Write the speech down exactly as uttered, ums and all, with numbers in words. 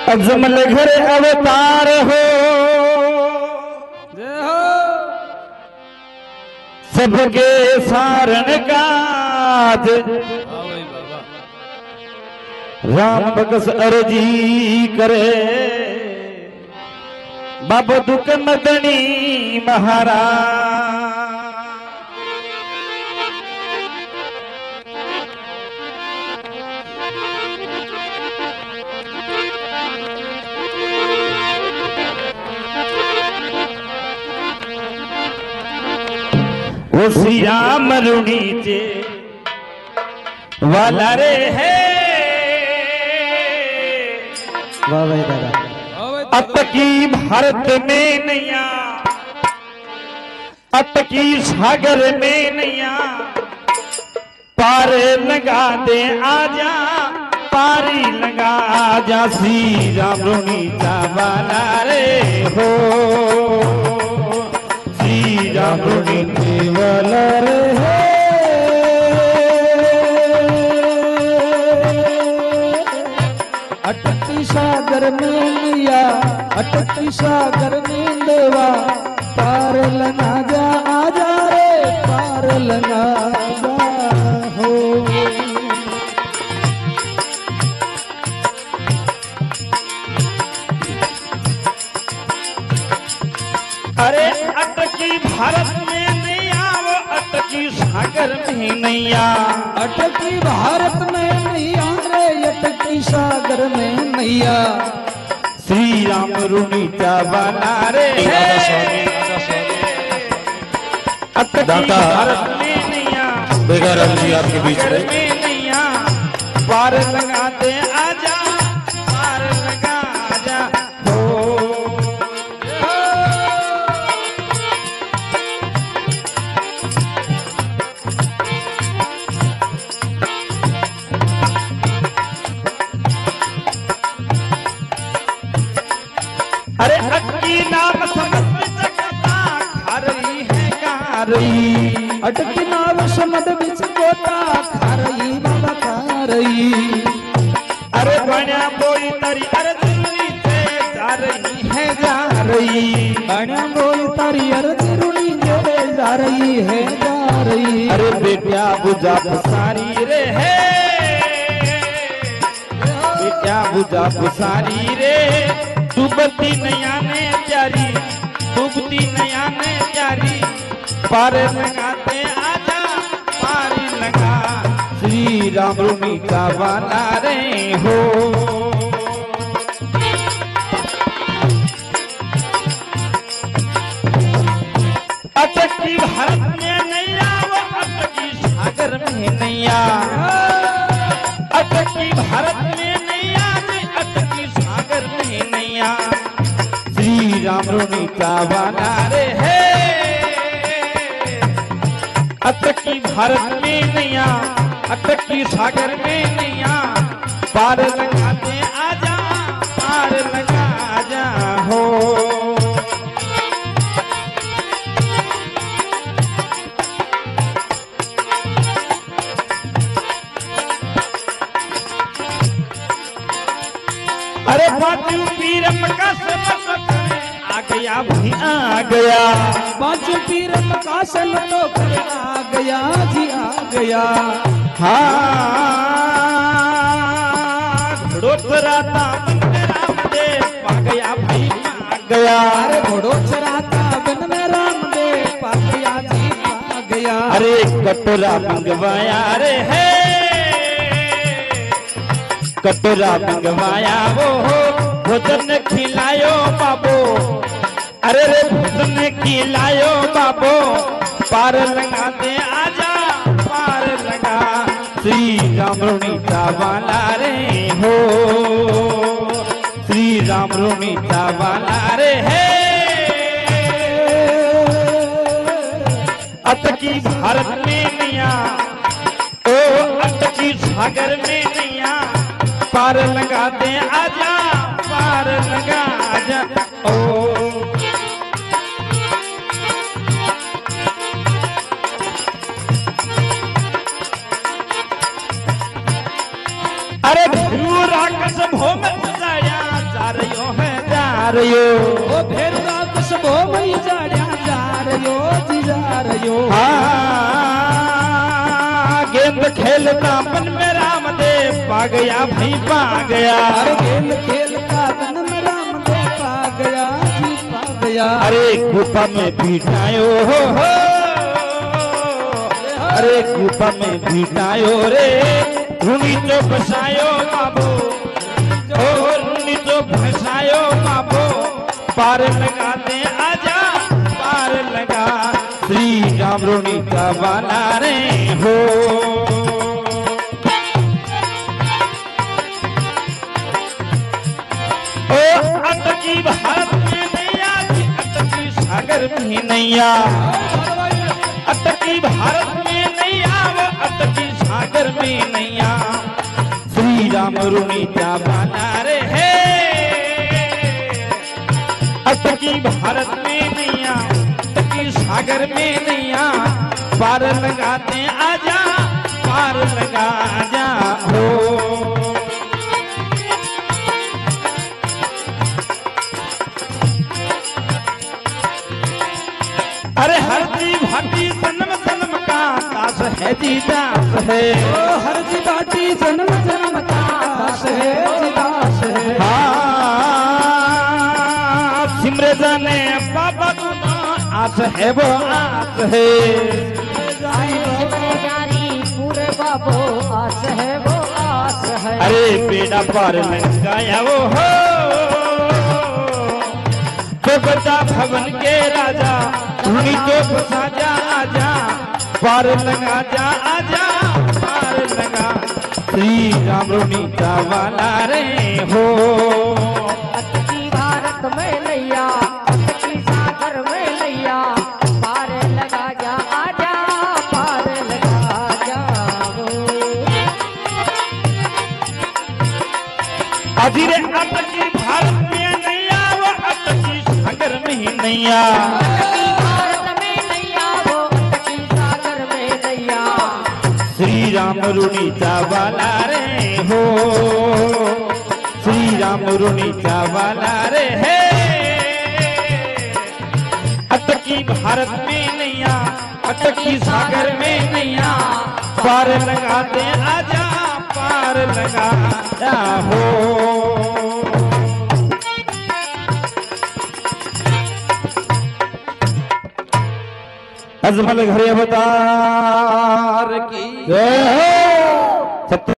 अजमल घर अवतार हो सबके सारण काज राम बकस अर्जी करे बाबा दुख मदनी महाराज वो श्री राम रुणीचे वाला रे है अतकी भारत में नैया अतकी सागर में नैया पार लगा दे आजा पारी लगा आजा श्री राम रुणीचा वाला रे हो श्री राम रुणीचे वाला रे हो अटकी सागर में नैया अटकी सागर में देवा पार लगा जा आजा रे पार लगा जा हो अरे अटकी भारत में नैया वो अटकी सागर में नैया अटकी भारत में नैया रे अटकी सागर में नैया श्री राम रुणीचा वाला रे अटकी भारत में नैया बेगाराम जी आपके बीच में नैया पार लगा दे आजा पार लगा आजा हो अरे अटकी नाम समझ सकता खा रही है गा रही अटकी नाव समद बिच गोता खा रही बाबा खा रही अरे बण्या बोई तारी अरे दिल्ली से जा रही है जा रही बण्या बोई तारी अरे दिरुणी जे जा रही है जा रही अरे बेटा बुझा पुसारी रे है बेटा बुझा पुसारी रे डूबती नैया ने प्यारी डूबती नैया ने प्यारी पार लगाते आजा पार लगा श्री राम रुणीचा वाला रे हो अटकी भारत में नैया वो अटकी सागर में नैया अटकी भारत में नैया अटकी सागर में नैया श्री राम रुणीचा वाला रे है अटकी भारत में नैया अटकी सागर में नैया पार लगाते आजा पार लगा आजा हो अरे पांचू पीरम का सबक आ गया भाई आ गया पांचू पीरम का तो कर आ गया जी आ गया हाँ घोड़ो चराता बन में रामदेव आ गया भाई आ गया अरे घोड़ो चराता बन में रामदेव आ गया जी आ गया अरे कटोरा मंगवाया रे है कटोरा मंगवाया वो भोजन खिलायो बाबो अरे रे भोजन खिलायो बाबो पार लगा दे आजा पार लगा श्री राम रुणीचा वाला रे हो श्री राम रुणीचा वाला रे है अटकी भारत में नैया ओ अटकी सागर में नैया पार लगा दे आजा पार लगा आजा ओ अरे राक्षस भोम जाया रयो ओ भेरुड़ा कसबो मई जाड्या जा रयो जी जा रयो हाँ गेंद खेलता मन में रामदेव पा गया भाई पा गया अरे खेल खेलता तन में रामदेव पा गया जी पा गया अरे गुफा में बिठायो हो हो अरे गुफा में बिठायो रे रुनी तो फसायो बाबू ओ रुनी तो फसायो बाबू पार लगा दे आजा पार लगा श्री राम रुनी का वाला रे हो ओ अटकी भारत में नैया अटकी सागर में नैया अटकी भारत में नैया वो अटकी सागर में नैया श्री राम रुनी का वाला रे है अटकी भारत में नैया अटकी सागर में नैया पार लगाते आजा पार लगा जा हो अरे हरदी भाटी जन्म जन्म का दास है जी दास है ओ हर जी बाटी जन्म जन्म का दास है जी दास है हाँ सिमरे जाने बाबा गुना आस है वो आस है पूरे बाबो आस है वो आस है अरे बेड़ा पार लगाया वो हो तो बता भवन के राजा रुनी तो साजा आजा पार लगा जा आजा पार लगा श्री राम रुनी का वाला रे हो अटकी भारत में नैया अटकी सागर में नैया पार लगा जा आजा पार लगा जा अधीरे अटकी भारत में नैया वो अटकी सागर में ही नैया श्री राम रुनी वाला रे हो श्री राम रुनी वाला रे है अटकी भारत में नैया अटकी सागर में नैया पार लगा दे आजा पार लगा जा हो अजमल घरे अवतार की जय हो।